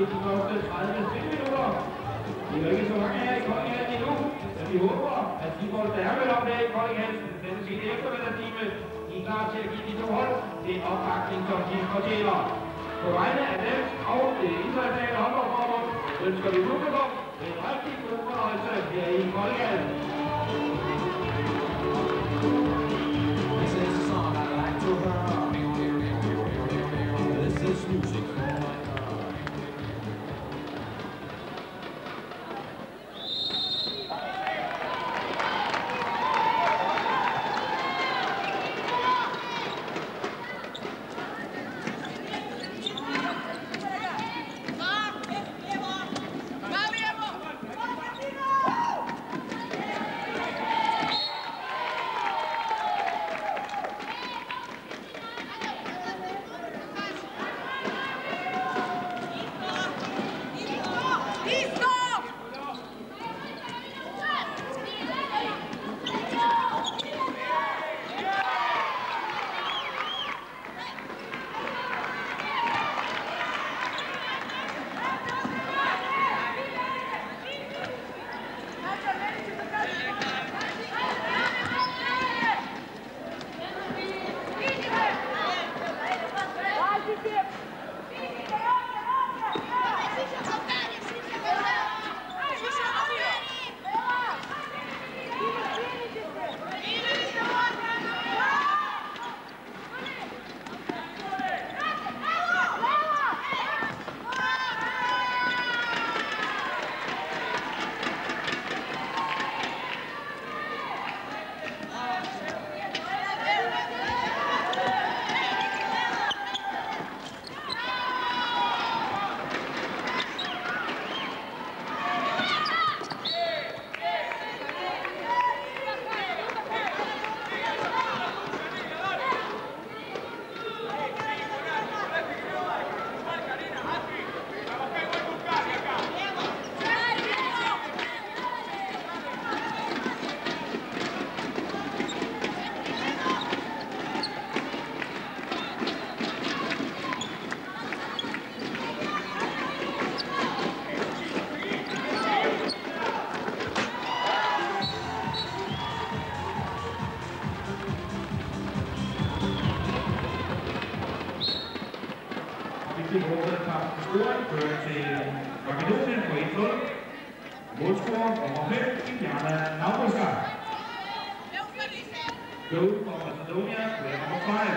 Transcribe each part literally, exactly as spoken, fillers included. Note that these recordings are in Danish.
de første tredive spilminutter. Det er jo ikke så mange her i Kolding endnu, men vi håber, at de får stærket op her i Kolding Hansen. Den sene eftermiddagsstime, de er klar til at give de to hold den opbakning, som de fortjener. På vegne af dem og det internationale håndboldforbund ønsker vi publikum en rigtig god fornøjelse her i Kolding Hansen. This is a song I like to hear. This is music for my heart. Fører til Makedonien på et nul. Målscorer nummer fem, Indiana Nauruska. Goal for Macedonia, player number five.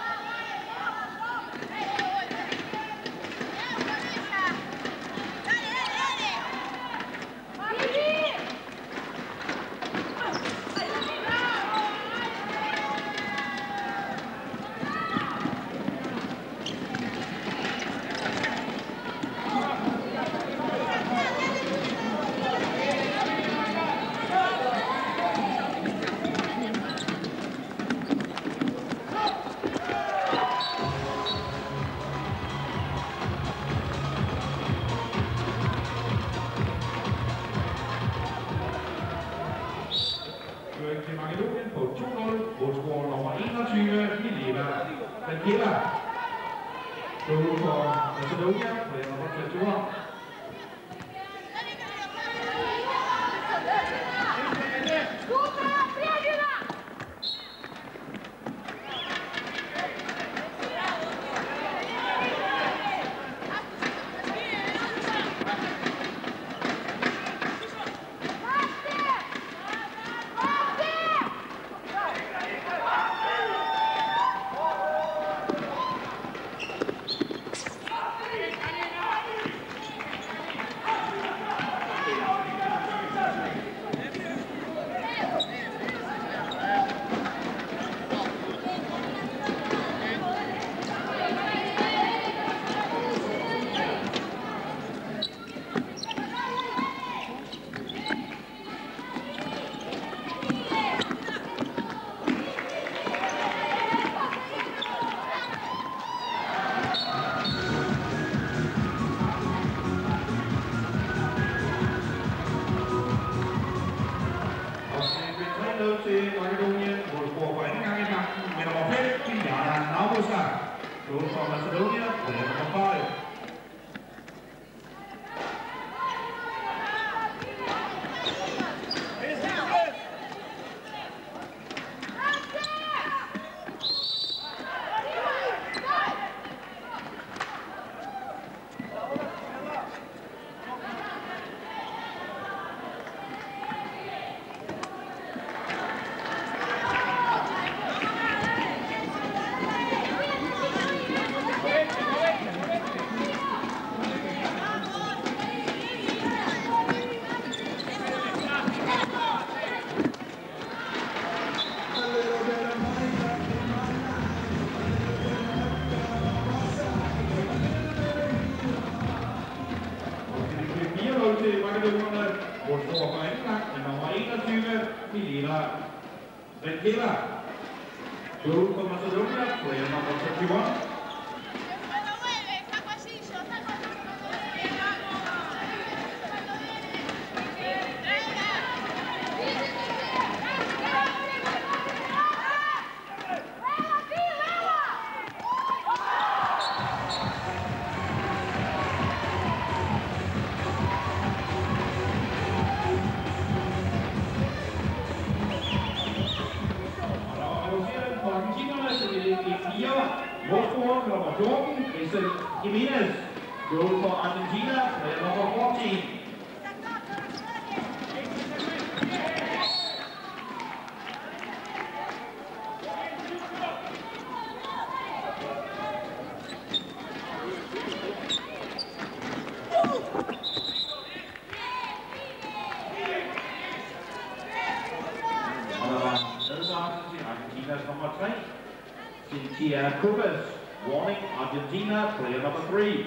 Til Makedonien på to nul. Målscorer nummer enogtyve, Mileva Belkela. Goal for Macedonia, player number twenty-one. Killer. Goal for Macedonia, player number twenty-one. Målscorer nummer fjorten, Rizal Jimenez. Goal for Argentina, player number fourteen. Og der var advarsel til Argentinas nummer tre. Cynthia Cubas, warning Argentina, player number three.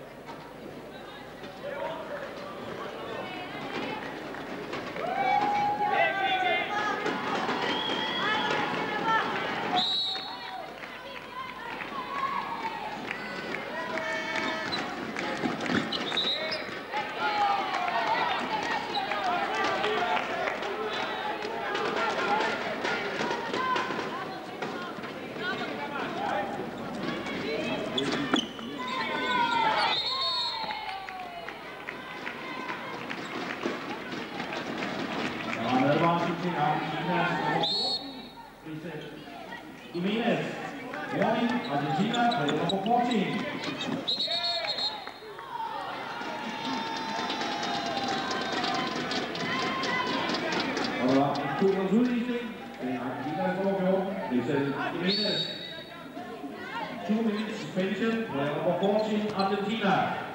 Til Argentinas nummer fjorten, Rizal Jimenez. Warning, Argentina, player number fourteen. Og der var en to-måls udvisning til Argentinas nummer fjorten, Rizal Jimenez. Two minutes suspension, player number fourteen, Argentina.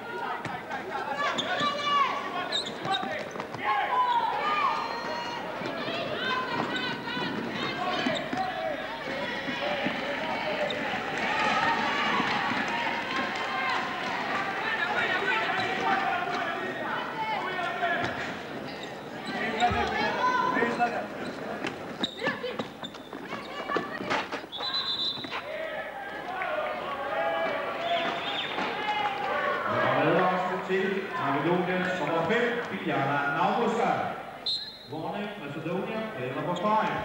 Til Makedoniens nummer fem, Biljana Nauruska. Warning, Macedonia, player number five.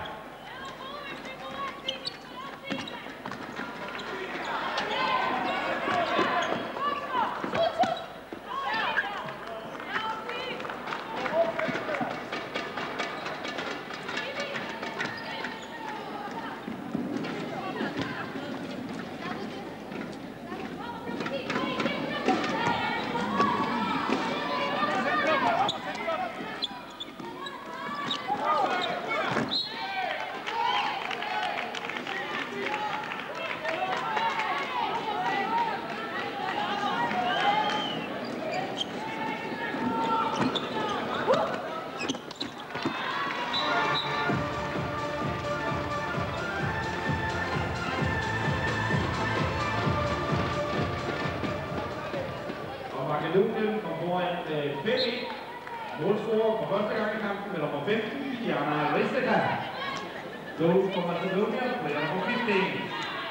Makedonien kom foran fem et. Målscorer for første gang i kampen med nummer femten, Diana Risteka. Goal for Macedonia, player number fifteen.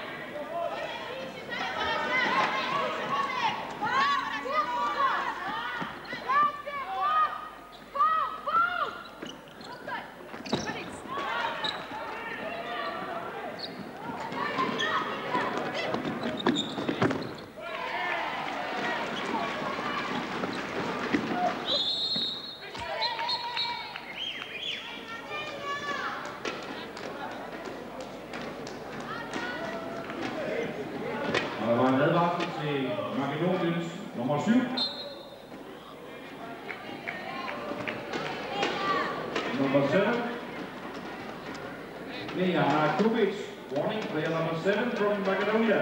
Og der var en advarsel til Makedoniens nummer syv. Number seven. Biljana Kubic, warning, player number seven from Macedonia.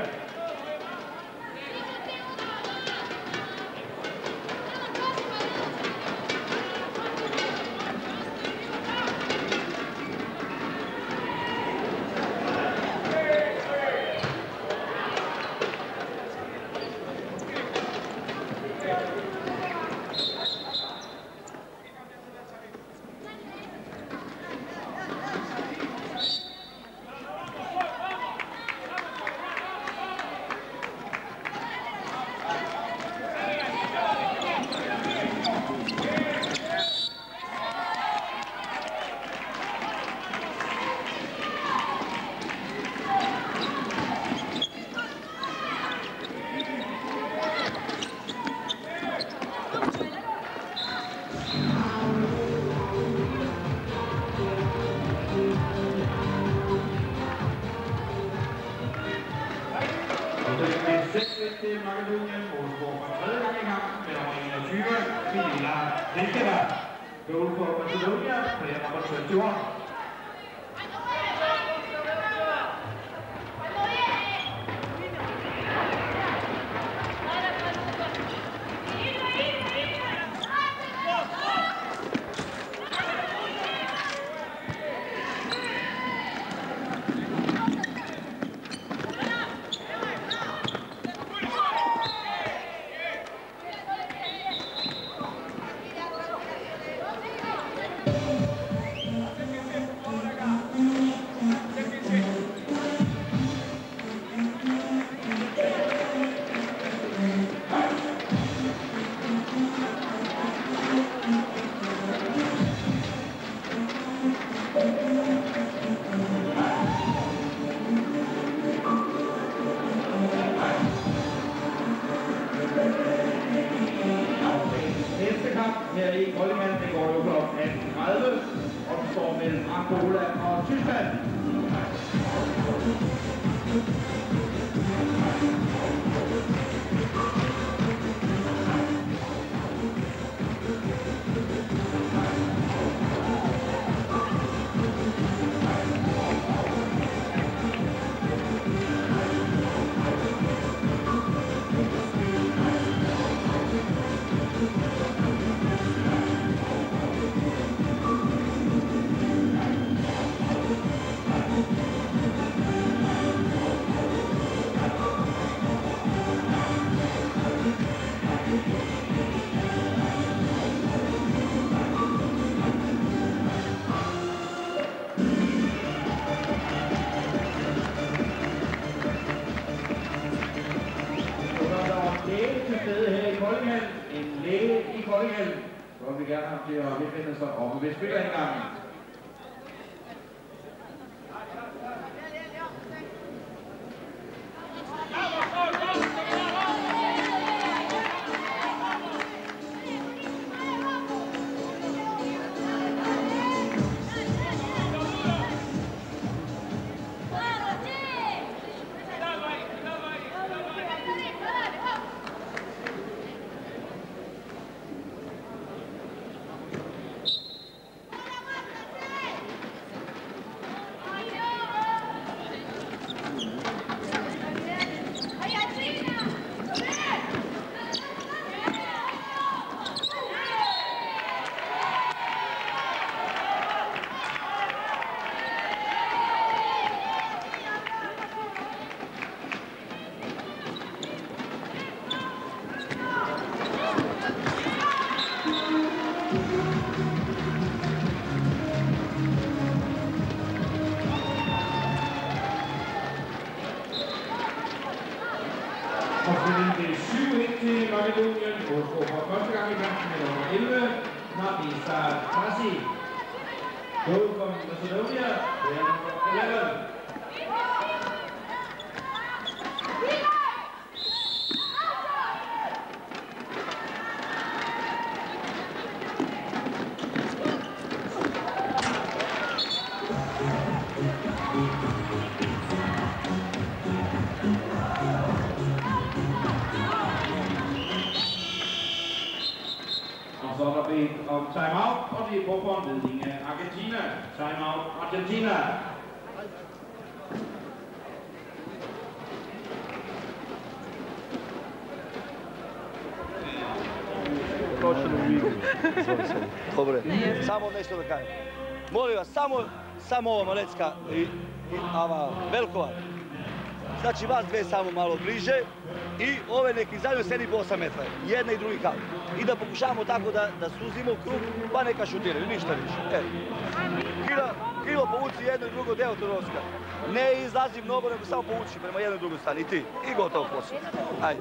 seks et til Makedonien. Målscore for tredje gang i kampen med nummer enogtyve, Milena Pliskova. Goal for Macedonia, player number twenty-one. Her i Koldingham, det går jo klokken atten tredive, og det står mellem Angola og Tyskland. En læge i Koldingham, hvor vi gerne har til at befinde sig oppe ved spillerindgangen. Og så det syv et til Makedonien, målscore for første gang i kampen med nummer elleve, Marisa Tasi. Goal from Macedonia, player number eleven. Så er der bedt om timeout, og det er på foranledning af Argentina. Timeout Argentina. Dobre, samo nešto da kažem. Molim vas, samo, samo ova Malecka i, i ova Velkova. Znači vas dve samo malo bliže i ove neki zajedno sedi po osam metra, jedna i drugi kao. I da pokušavamo tako da, da suzimo krug, pa neka šutiraju, ništa više. E. Krilo, krilo povuci jedno i drugo deo Turovska. Ne izlazi mnogo, nego samo povuči prema jednu i drugu strani. I ti, i gotovo posao. Ajde.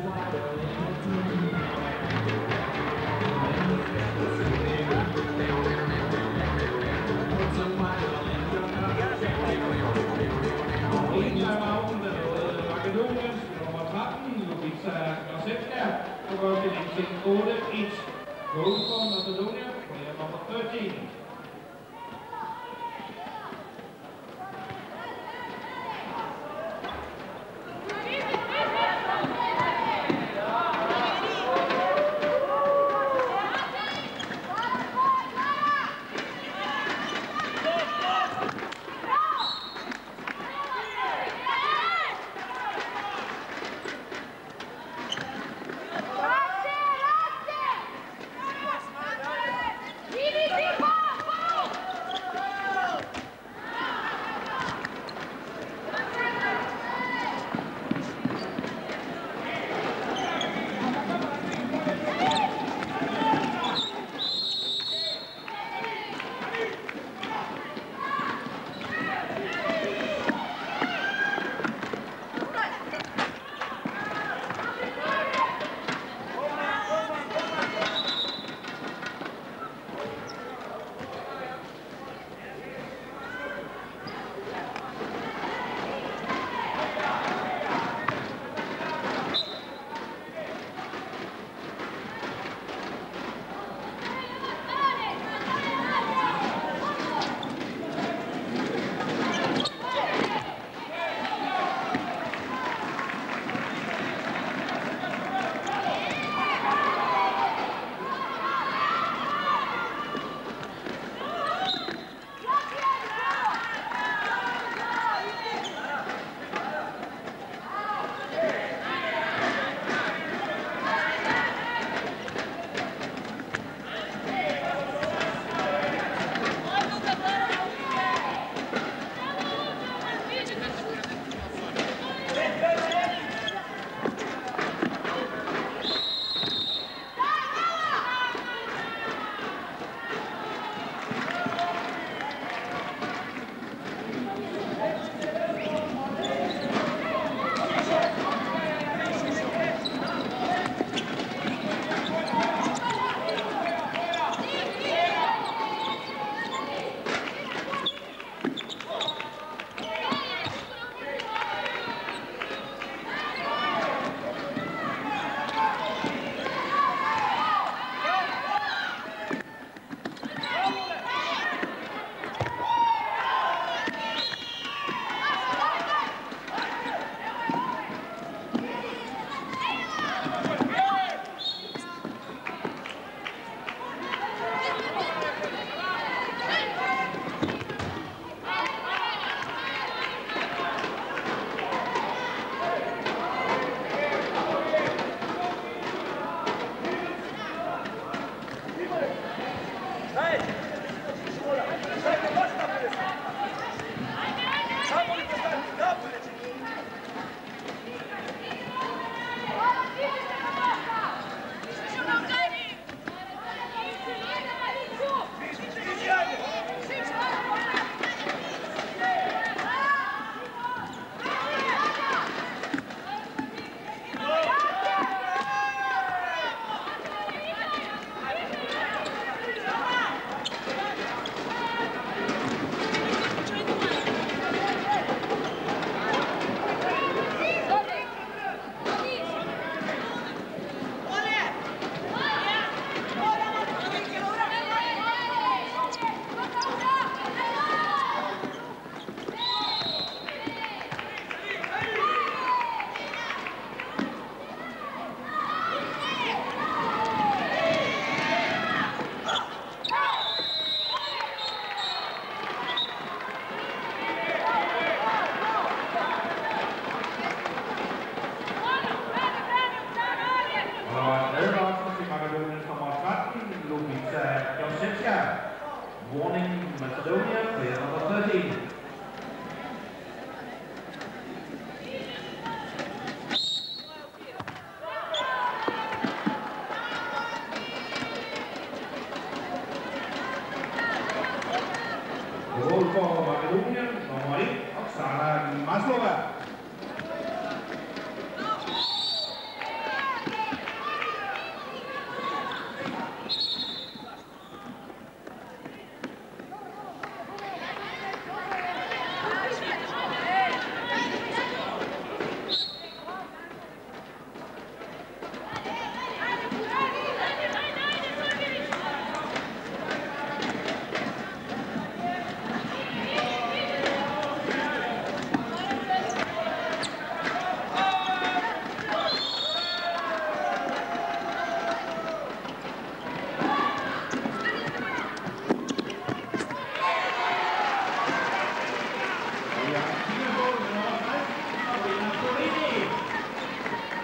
Og går til otte et. Goal for Macedonia, player number thirteen.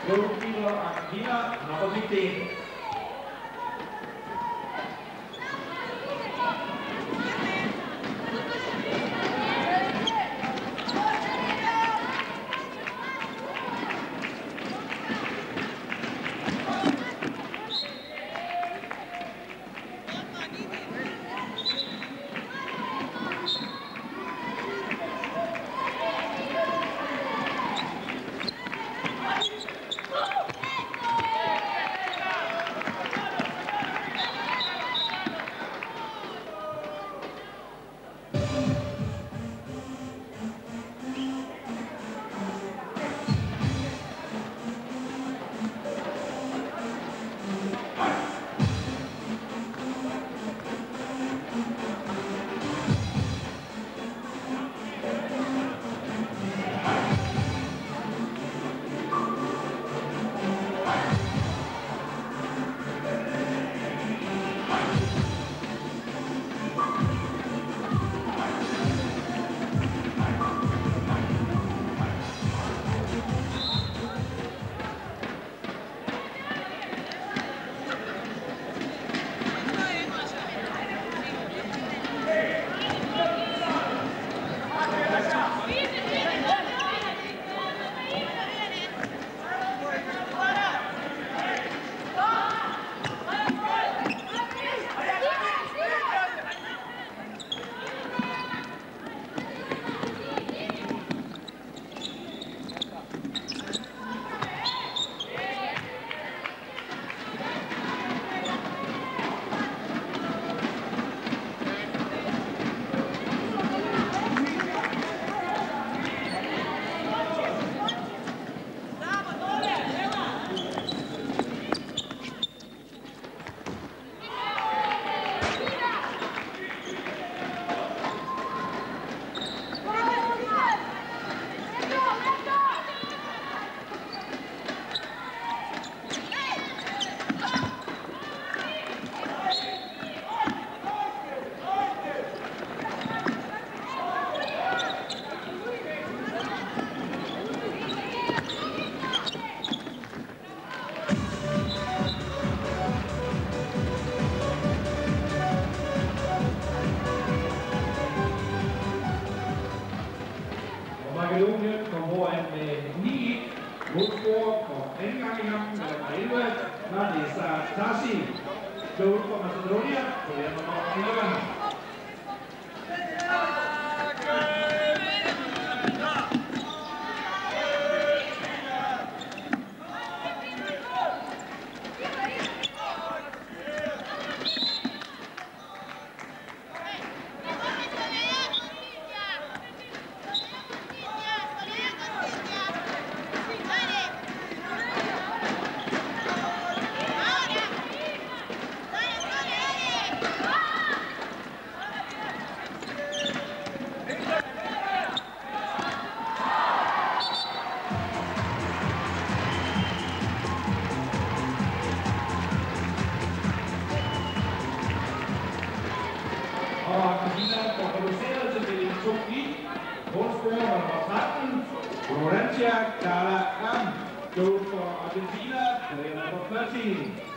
Goalkeeper Argentina, number fifteen. Makedonien kom foran med ni et. Målscorer for anden gang i kampen med nummer elleve, Nadisa Tasi. Goal for Macedonia, player nummer elleve. Og Argentina får reduceret til det to et. Målscorer nummer tretten, Florencia Caracan. Goal for Argentina, player number thirteen.